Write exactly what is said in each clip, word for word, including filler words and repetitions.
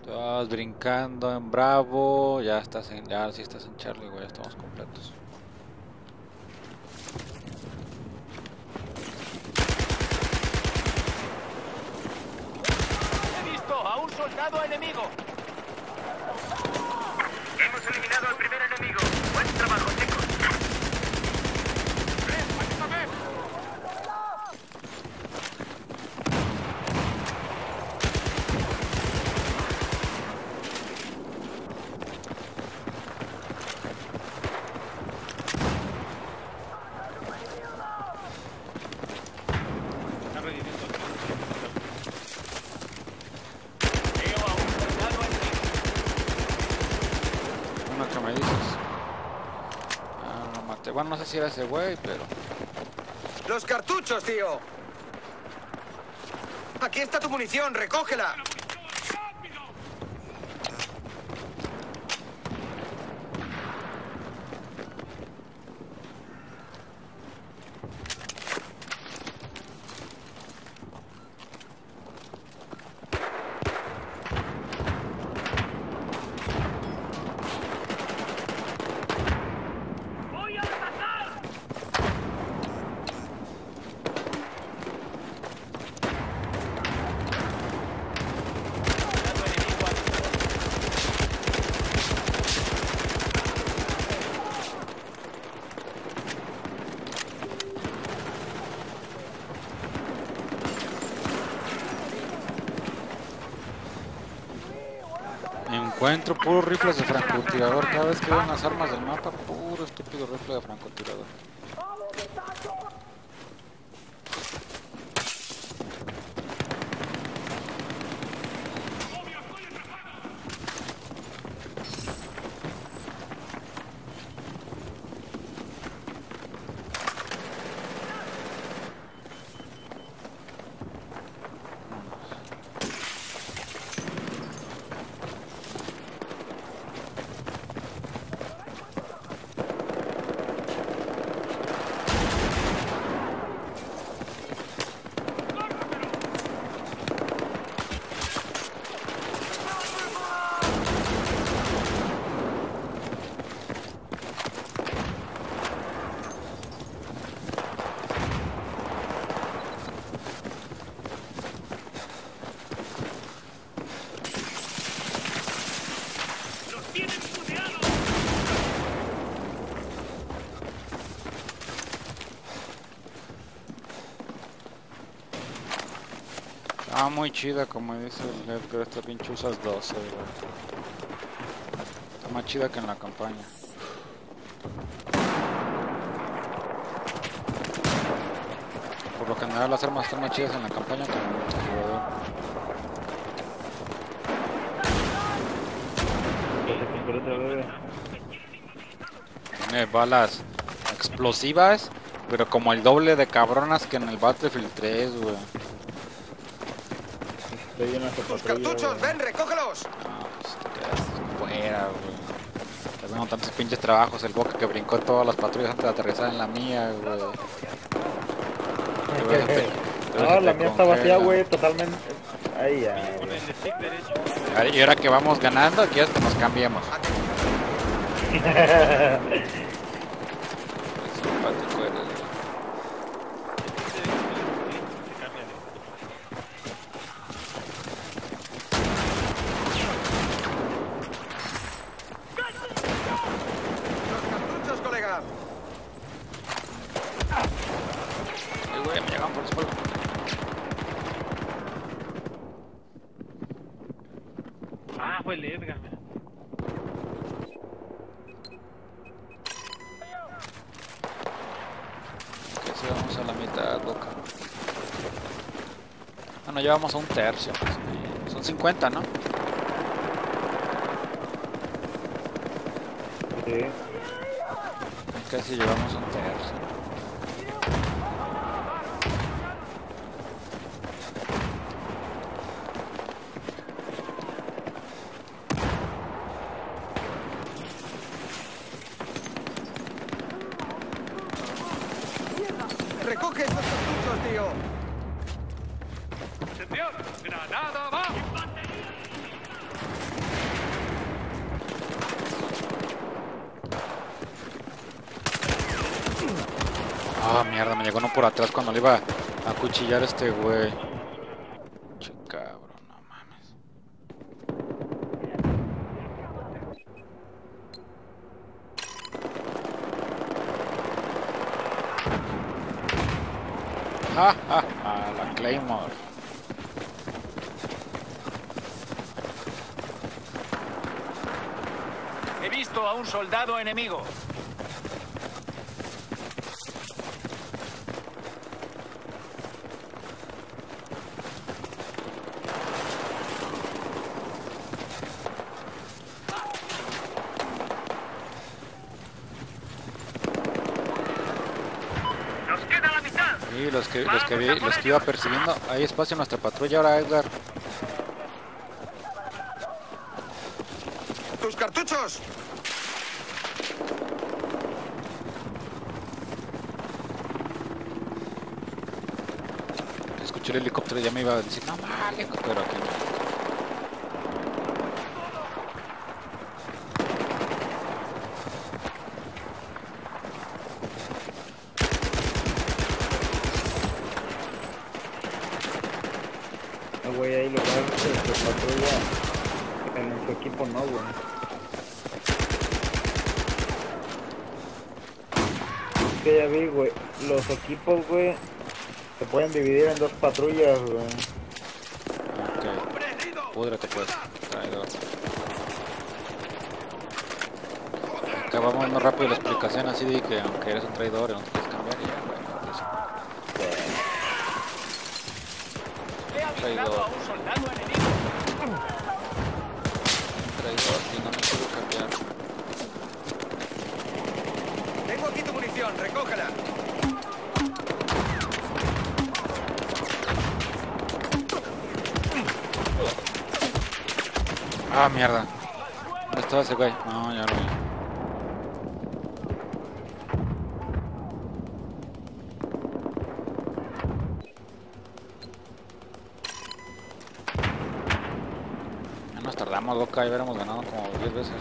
Estás brincando en Bravo. Ya estás en. Ya sí estás en Charlie, güey. Ya estamos completos. He visto a un soldado enemigo. Hemos eliminado al primer enemigo. Buen trabajo, chicos. Está reviviendo aquí. Veo a un soldado enemigo. Uno que me dices. Ah, no maté. Bueno, no sé si era ese güey, pero. ¡Los cartuchos, tío! Aquí está tu munición, recógela. ¡Voy a atacar! Soldado enemigo al- Encuentro puros rifles de francotirador. Cada vez que veo unas armas del mapa, puro estúpido rifle de francotirador. ¡Los tienen fusilados! Ah, muy chida, como dice el Edgar. Esta pinche usas doce, güey. Está más chida que en la campaña. Por lo general, las armas están más chidas en la campaña que en el multijugador. Tiene balas explosivas, pero como el doble de cabronas que en el Battlefield tres, güey. Estoy en la ¡Tus cartuchos! ¡Ven, recógelos! No, pues te quedas fuera, güey. Estás viendo tantos pinches trabajos, el Boca que brincó todas las patrullas antes de aterrizar en la mía, güey. Te ves- te ves No, que la te mía está vacía, congela. güey, totalmente. Ahí ya, Con güey. el stick derecho. Y ahora que vamos ganando, quieres que nos cambiemos. Simpático eres, güey. Se cambia de. ¡Los cartuchos, colega! Ay, güey, me llegaron por el suelo. Ah, fue el Edgar. mira. Que si vamos a la mitad, Boca. Bueno, ya vamos a un tercio. Más o menos. Son cincuenta, ¿no? Sí. Casi llevamos un tercio. ¡Recoge estos cartuchos, tío! ¡Atención! ¡Granada va! Ah, mierda, me llegó uno por atrás cuando le iba a cuchillar a este güey. Che cabrón, no mames. Ja, ja, ja, la Claymore. He visto a un soldado enemigo. Nos queda la mitad. Sí, los que, los que, vi- los que iba persiguiendo. Hay espacio en nuestra patrulla ahora, Edgar. ¡Tus cartuchos! Escuché el helicóptero y ya me iba a decir, no mames, pero aquí no. No, güey, ahí lo va a hacer su patrulla. En su equipo no, güey. Es que ya vi, güey. Los equipos, güey, se pueden dividir en dos patrullas, güey. Ok, púdrate pues, traidor. Acá vamos más rápido la explicación así de que aunque eres un traidor y no te puedes cambiar y ya, bueno, pues, He avistado a un soldado enemigo. traidor y no me quiero cambiar. Tengo aquí tu munición, recógela. Ah, mierda. ¿Dónde estaba ese güey? No, ya lo vi. Ya nos tardamos, loca, y hubiéramos ganado como diez veces.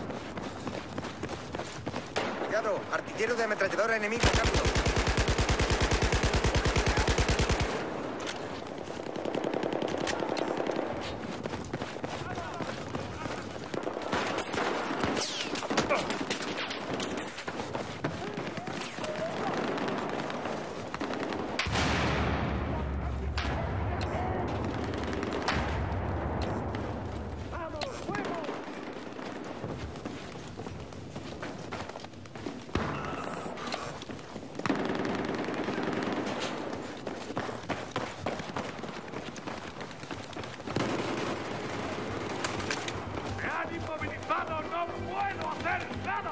Cuidado, artillero de ametralladora enemigo, rápido. ¡Me han inmovilizado! ¡No puedo hacer nada!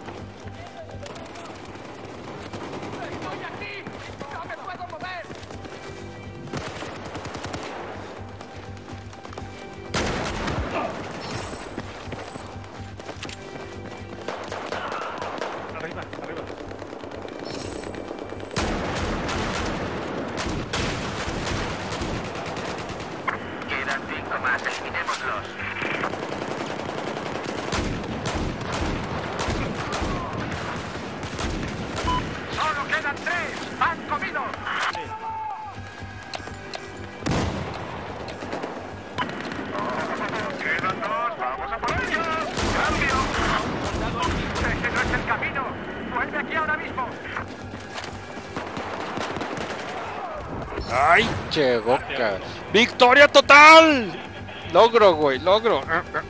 ¡Estoy aquí! ¡No me puedo mover! Arriba, arriba. Quedan cinco más, eliminémoslos. Solo quedan tres. ¡Han comido! Quedan dos. Vamos a por ellos. ¡Cambio! Ese no es el camino. Vuelve aquí ahora mismo. ¡Ay, che, boca! ¡Victoria total! Logro, güey, logro.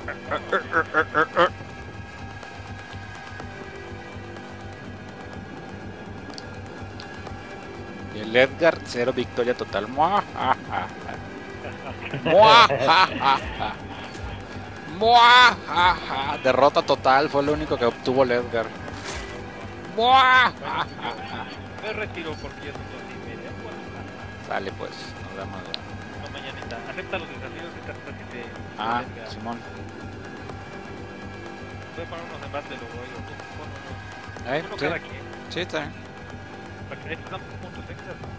Y el Edgar, cero victoria total. ¡Mua! Ja, ja, ja. ¡Mua! Ja, ja, ja. ¡Mua! Ja, ja. Derrota total, fue lo único que obtuvo el Edgar. ¡Mua! Ja, ja, ja. Me retiro porque ya son dos y media. Sale pues, nos vemos ya. No, mañanita. Acepta los desafíos que estás haciendo de... Ah, de Edgar. Simón. Voy a poner unos en base luego, yo. Tú pon unos. ¿Eh? Uno ¿Sí? cada quien. Sí, está bien. Para que estos dan puntos extras.